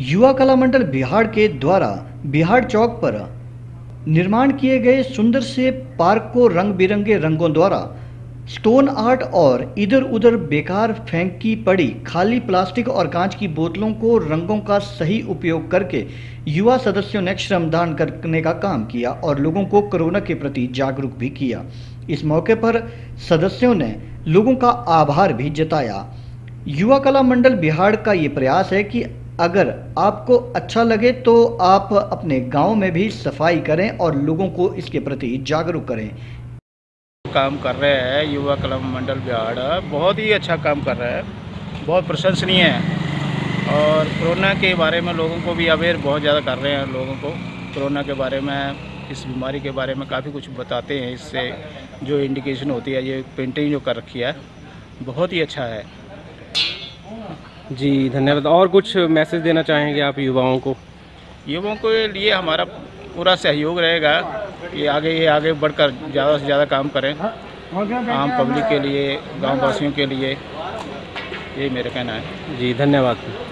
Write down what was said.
युवा कला मंडल बिहाड़ के द्वारा बिहाड़ चौक पर निर्माण किए गए सुंदर से पार्क को रंग बिरंगे रंगों द्वारा स्टोन आर्ट और इधर उधर बेकार फेंकी पड़ी खाली प्लास्टिक और कांच की बोतलों को रंगों का सही उपयोग करके युवा सदस्यों ने श्रमदान करने का काम किया और लोगों को कोरोना के प्रति जागरूक भी किया। इस मौके पर सदस्यों ने लोगों का आभार भी जताया। युवा कला मंडल बिहाड़ का ये प्रयास है कि अगर आपको अच्छा लगे तो आप अपने गांव में भी सफाई करें और लोगों को इसके प्रति जागरूक करें। काम कर रहे हैं युवा कला मंडल बिहाड़, बहुत ही अच्छा काम कर रहा है, बहुत प्रशंसनीय है। और कोरोना के बारे में लोगों को भी अवेयर बहुत ज़्यादा कर रहे हैं। लोगों को कोरोना के बारे में, इस बीमारी के बारे में काफ़ी कुछ बताते हैं। इससे जो इंडिकेशन होती है, ये पेंटिंग जो कर रखी है, बहुत ही अच्छा है। जी धन्यवाद। और कुछ मैसेज देना चाहेंगे आप युवाओं को? युवाओं के लिए हमारा पूरा सहयोग रहेगा कि ये आगे बढ़कर ज़्यादा से ज़्यादा काम करें, आम पब्लिक के लिए, गांव वासियों के लिए। ये मेरा कहना है। जी धन्यवाद।